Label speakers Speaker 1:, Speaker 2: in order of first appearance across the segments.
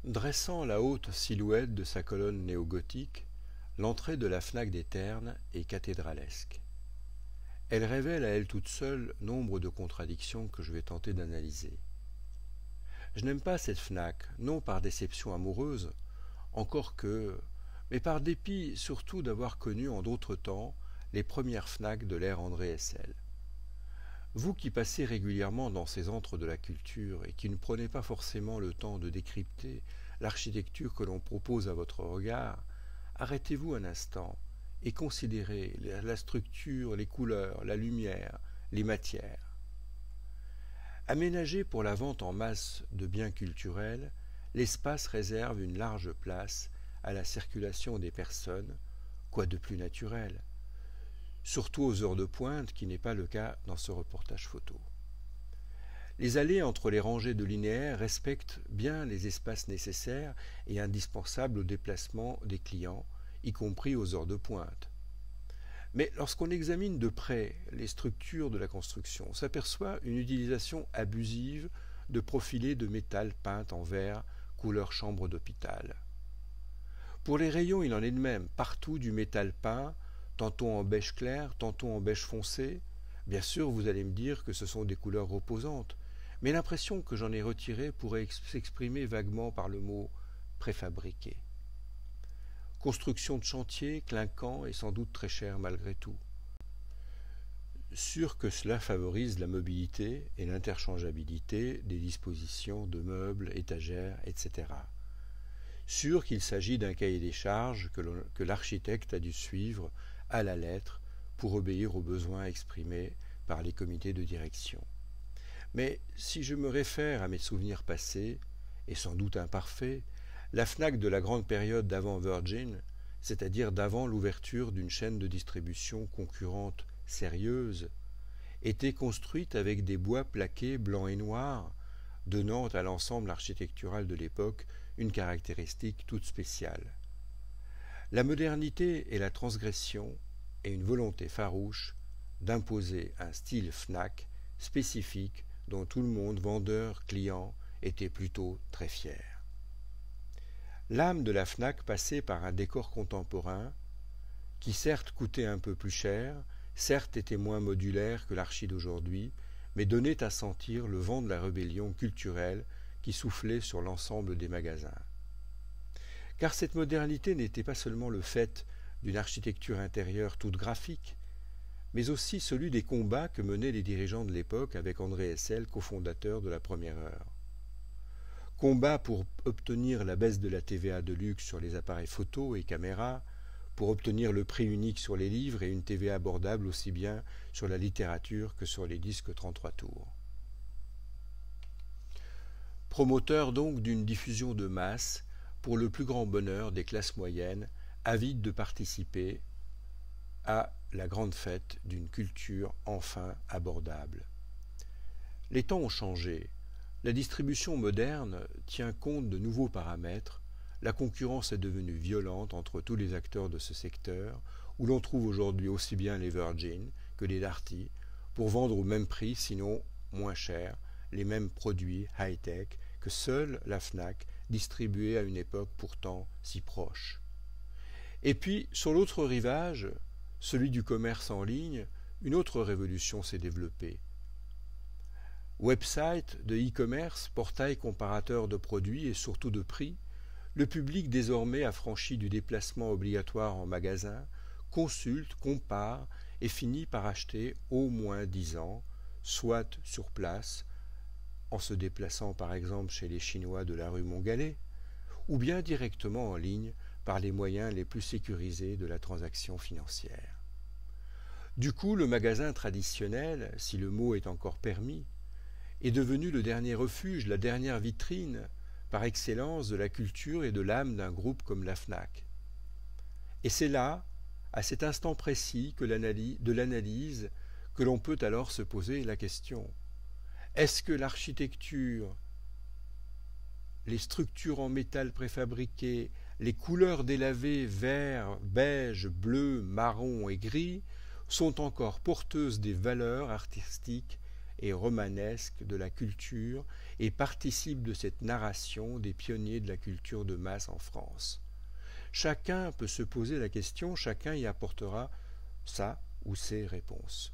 Speaker 1: Dressant la haute silhouette de sa colonne néogothique, l'entrée de la Fnac des Ternes est cathédralesque. Elle révèle à elle toute seule nombre de contradictions que je vais tenter d'analyser. Je n'aime pas cette Fnac, non par déception amoureuse, encore que, mais par dépit surtout d'avoir connu en d'autres temps les premières Fnac de l'ère André Hessel. Vous qui passez régulièrement dans ces antres de la culture et qui ne prenez pas forcément le temps de décrypter l'architecture que l'on propose à votre regard, arrêtez-vous un instant et considérez la structure, les couleurs, la lumière, les matières. Aménagé pour la vente en masse de biens culturels, l'espace réserve une large place à la circulation des personnes, quoi de plus naturel, surtout aux heures de pointe, qui n'est pas le cas dans ce reportage photo. Les allées entre les rangées de linéaires respectent bien les espaces nécessaires et indispensables au déplacement des clients, y compris aux heures de pointe. Mais lorsqu'on examine de près les structures de la construction, on s'aperçoit une utilisation abusive de profilés de métal peints en vert, couleur chambre d'hôpital. Pour les rayons, il en est de même, partout du métal peint, tantôt en beige clair, tantôt en beige foncé. Bien sûr, vous allez me dire que ce sont des couleurs reposantes, mais l'impression que j'en ai retirée pourrait s'exprimer vaguement par le mot préfabriqué. Construction de chantier, clinquant et sans doute très cher malgré tout. Sûr que cela favorise la mobilité et l'interchangeabilité des dispositions de meubles, étagères, etc. Sûr qu'il s'agit d'un cahier des charges que l'architecte a dû suivre à la lettre pour obéir aux besoins exprimés par les comités de direction. Mais si je me réfère à mes souvenirs passés, et sans doute imparfaits, la Fnac de la grande période d'avant Virgin, c'est-à-dire d'avant l'ouverture d'une chaîne de distribution concurrente sérieuse, était construite avec des bois plaqués blancs et noirs, donnant à l'ensemble architectural de l'époque une caractéristique toute spéciale. La modernité et la transgression et une volonté farouche d'imposer un style Fnac spécifique dont tout le monde, vendeur, client, était plutôt très fier. L'âme de la Fnac passait par un décor contemporain qui certes coûtait un peu plus cher, certes était moins modulaire que l'archi d'aujourd'hui, mais donnait à sentir le vent de la rébellion culturelle qui soufflait sur l'ensemble des magasins. Car cette modernité n'était pas seulement le fait d'une architecture intérieure toute graphique, mais aussi celui des combats que menaient les dirigeants de l'époque avec André Hessel, cofondateur de la Première Heure. Combat pour obtenir la baisse de la TVA de luxe sur les appareils photo et caméras, pour obtenir le prix unique sur les livres et une TVA abordable aussi bien sur la littérature que sur les disques 33 tours. Promoteur donc d'une diffusion de masse pour le plus grand bonheur des classes moyennes, avides de participer à la grande fête d'une culture enfin abordable. Les temps ont changé. La distribution moderne tient compte de nouveaux paramètres. La concurrence est devenue violente entre tous les acteurs de ce secteur, où l'on trouve aujourd'hui aussi bien les Virgin que les Darty, pour vendre au même prix, sinon moins cher, les mêmes produits high-tech que seule la Fnac distribuait à une époque pourtant si proche. Et puis, sur l'autre rivage, celui du commerce en ligne, une autre révolution s'est développée. Website de e-commerce, portail comparateur de produits et surtout de prix, le public désormais affranchi du déplacement obligatoire en magasin consulte, compare et finit par acheter au moins 10 ans, soit sur place, en se déplaçant par exemple chez les Chinois de la rue Montgallet, ou bien directement en ligne par les moyens les plus sécurisés de la transaction financière. Du coup, le magasin traditionnel, si le mot est encore permis, est devenu le dernier refuge, la dernière vitrine, par excellence de la culture et de l'âme d'un groupe comme la Fnac. Et c'est là, à cet instant précis de l'analyse, que l'on peut alors se poser la question. Est-ce que l'architecture, les structures en métal préfabriqué, les couleurs délavées vert, beige, bleu, marron et gris sont encore porteuses des valeurs artistiques et romanesque de la culture et participe de cette narration des pionniers de la culture de masse en France. Chacun peut se poser la question, chacun y apportera sa ou ses réponses.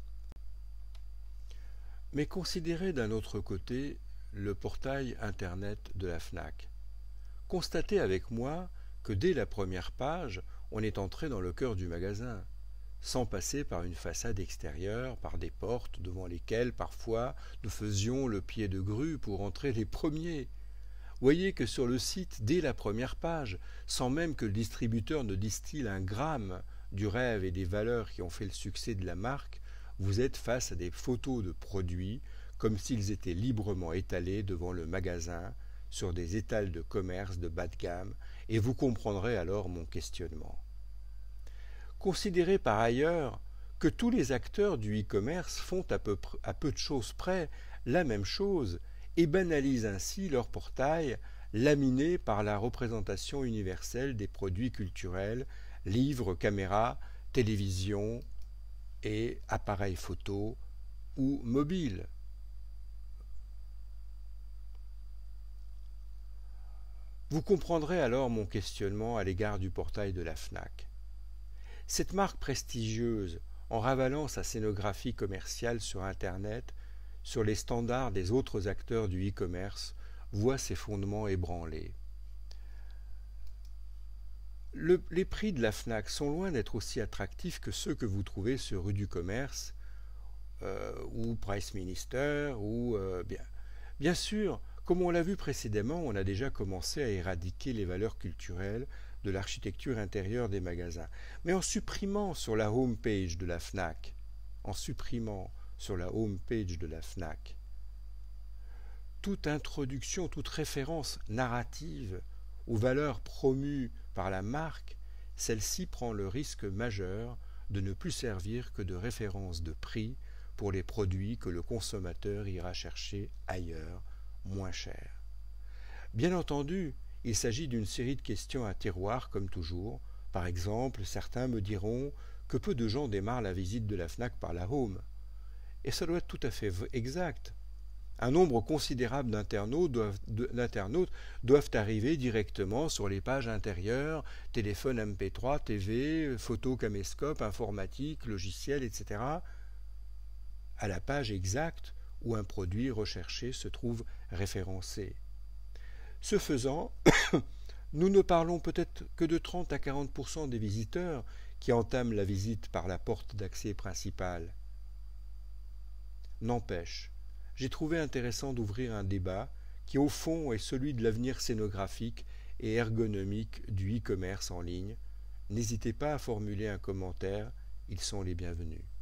Speaker 1: Mais considérez d'un autre côté le portail Internet de la FNAC. Constatez avec moi que dès la première page, on est entré dans le cœur du magasin, sans passer par une façade extérieure, par des portes devant lesquelles parfois nous faisions le pied de grue pour entrer les premiers. Voyez que sur le site, dès la première page, sans même que le distributeur ne distille un gramme du rêve et des valeurs qui ont fait le succès de la marque, vous êtes face à des photos de produits comme s'ils étaient librement étalés devant le magasin sur des étals de commerce de bas de gamme, et vous comprendrez alors mon questionnement. Considérez par ailleurs que tous les acteurs du e-commerce font à peu de choses près la même chose et banalisent ainsi leur portail laminé par la représentation universelle des produits culturels, livres, caméras, télévision et appareils photo ou mobiles. Vous comprendrez alors mon questionnement à l'égard du portail de la FNAC. Cette marque prestigieuse, en ravalant sa scénographie commerciale sur Internet, sur les standards des autres acteurs du e-commerce, voit ses fondements ébranlés. Les prix de la FNAC sont loin d'être aussi attractifs que ceux que vous trouvez sur Rue du Commerce ou Price Minister ou bien sûr, comme on l'a vu précédemment, on a déjà commencé à éradiquer les valeurs culturelles de l'architecture intérieure des magasins. Mais en supprimant sur la home page de la FNAC, toute introduction, toute référence narrative aux valeurs promues par la marque, celle-ci prend le risque majeur de ne plus servir que de référence de prix pour les produits que le consommateur ira chercher ailleurs, moins cher. Bien entendu, il s'agit d'une série de questions à tiroir comme toujours. Par exemple, certains me diront que peu de gens démarrent la visite de la FNAC par la home. Et ça doit être tout à fait exact. Un nombre considérable d'internautes doivent arriver directement sur les pages intérieures, téléphone MP3, TV, photo caméscope, informatique, logiciel, etc., à la page exacte où un produit recherché se trouve référencé. Ce faisant, nous ne parlons peut-être que de 30 à 40% des visiteurs qui entament la visite par la porte d'accès principale. N'empêche, j'ai trouvé intéressant d'ouvrir un débat qui au fond est celui de l'avenir scénographique et ergonomique du e-commerce en ligne. N'hésitez pas à formuler un commentaire, ils sont les bienvenus.